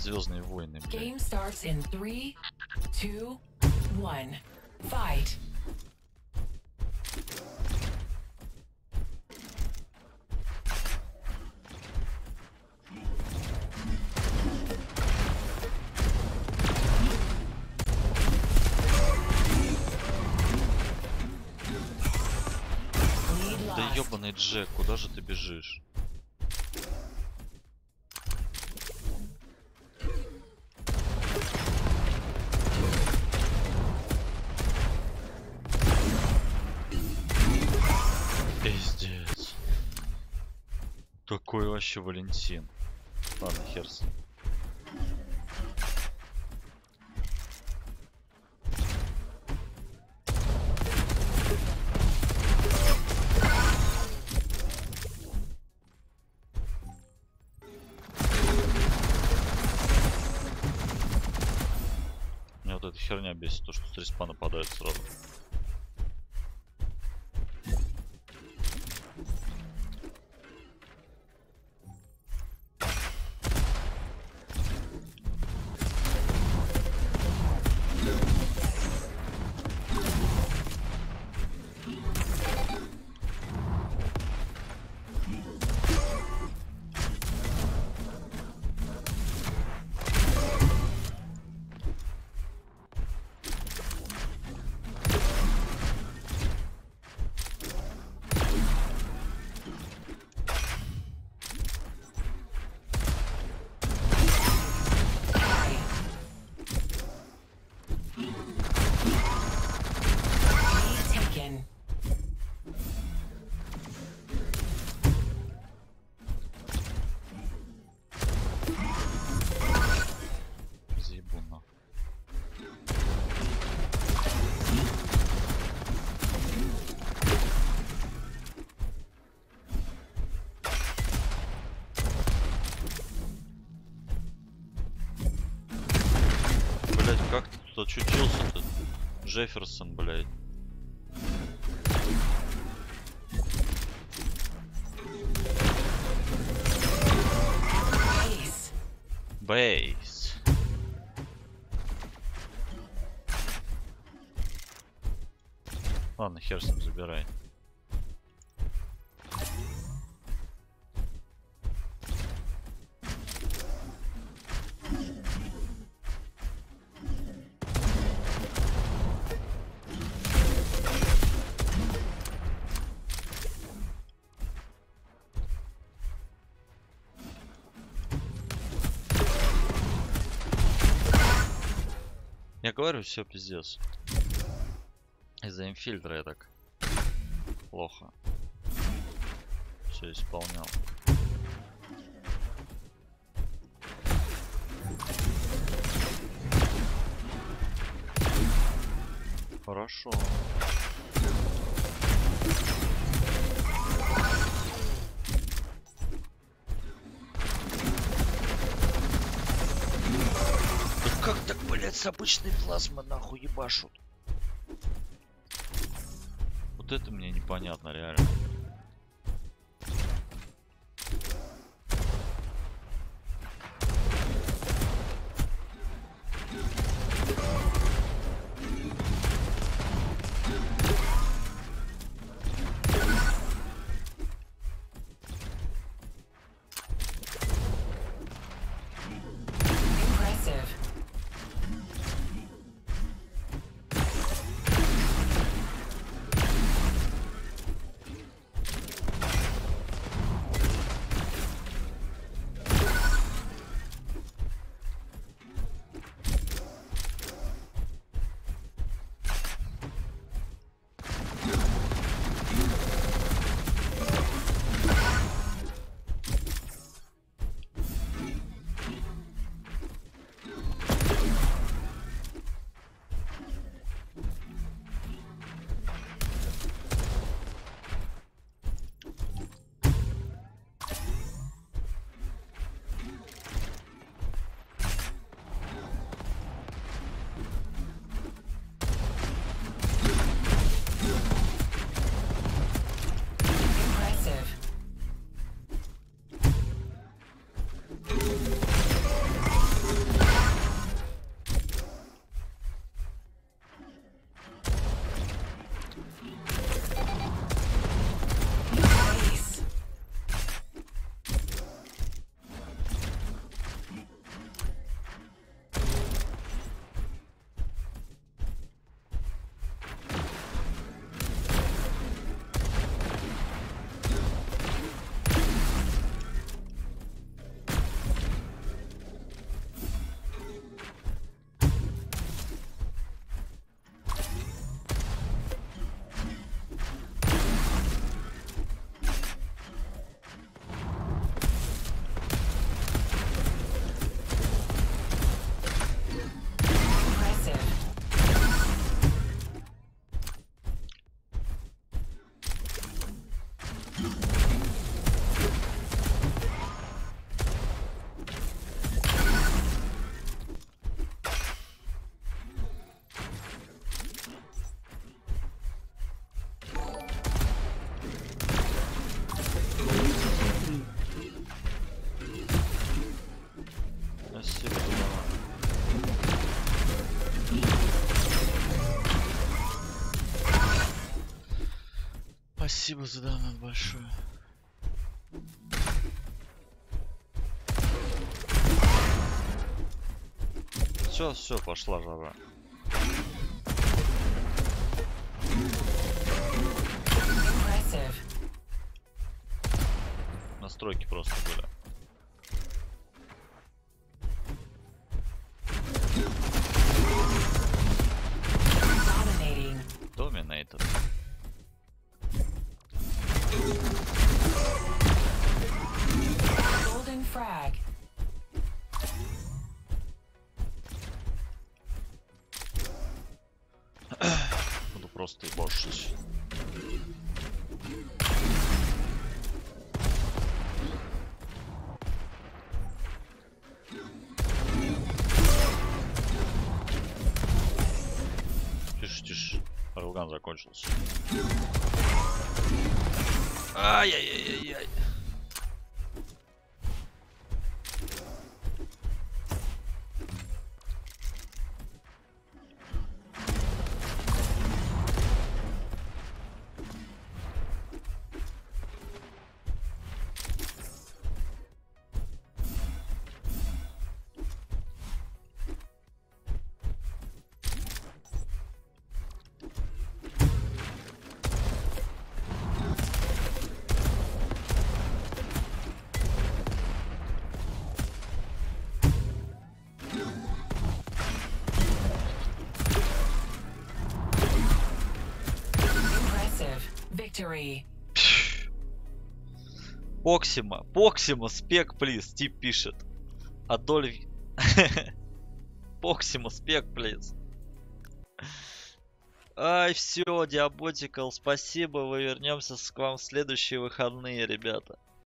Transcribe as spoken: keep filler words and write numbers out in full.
Звездные войны, блядь. Game starts in three, two, one. Fight. Да ёбаный Джек, куда же ты бежишь? Пиздец. Такой вообще Валентин. Ладно, хер с ним. Меня вот эта херня бесит, то что с респа нападают сразу. Как ты тут очутился-то? Джефферсон, блядь. Бейс. Ладно, хер с ним, забирай. Я говорю, все пиздец. Из-за инфильтра я так плохо все исполнял. Хорошо. Как так, блядь, с обычной плазмы нахуй ебашут? Вот это мне непонятно, реально. Спасибо за донат большое. Все, все, пошла жара. Impressive. Настройки просто были. Dominating. Dominated. Golden frag. Буду просто ебашить. Тише, тише. Релган закончился. Ай-яй-яй-яй-яй. Impressive. Victory. Поксима. Поксима, спек, плиз. Тип пишет. Адольф. Поксима, спек, плиз. Ай, все, Диаботикал, спасибо. Мы вернемся к вам в следующие выходные, ребята.